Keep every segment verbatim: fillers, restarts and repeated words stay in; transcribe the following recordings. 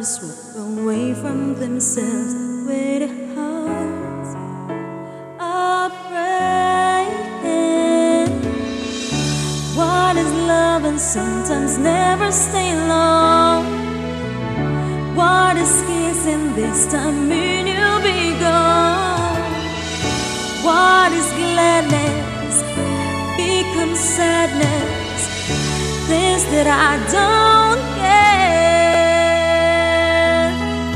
lovers walk away from themselves with their hearts are breaking. What is love and sometimes never stay long? What is kissing this time mean you'll be gone? What is gladness becomes sadness? Things that I don't get.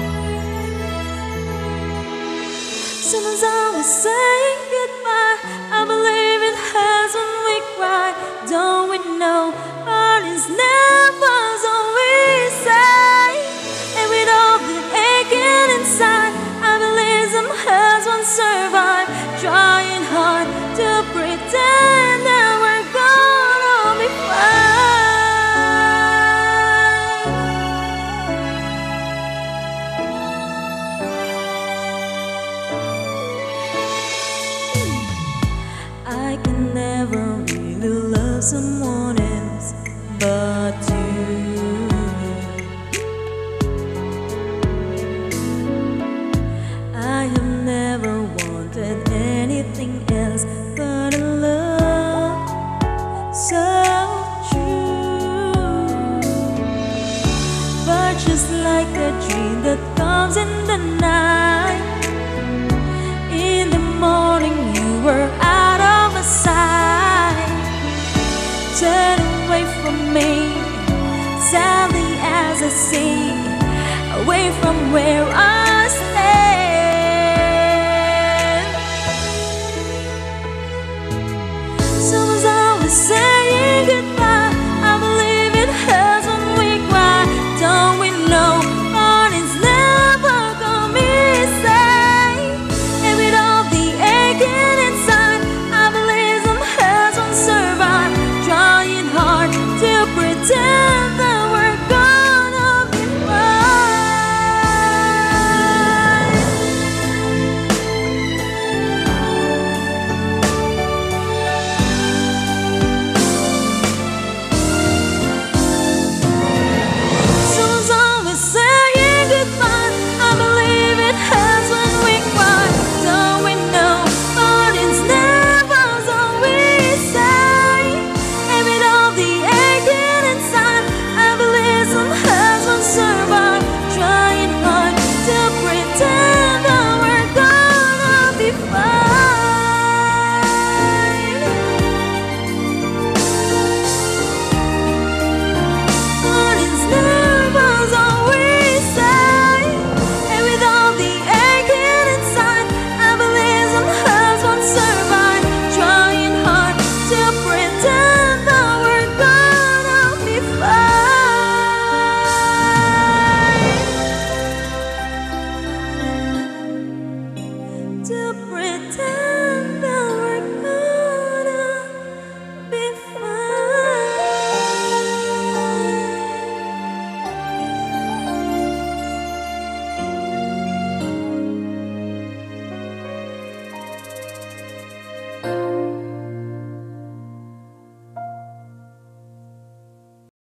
Someone's always saying goodbye. I believe it hurts when we cry. Don't we know but it's never so we say. And with all the aching inside, I believe some hurts won't survive. Trying hard to pretend that we're gonna be fine. I can never really love someone else but you. I have never wanted anything else but a love so true. But just like a dream that comes in the night,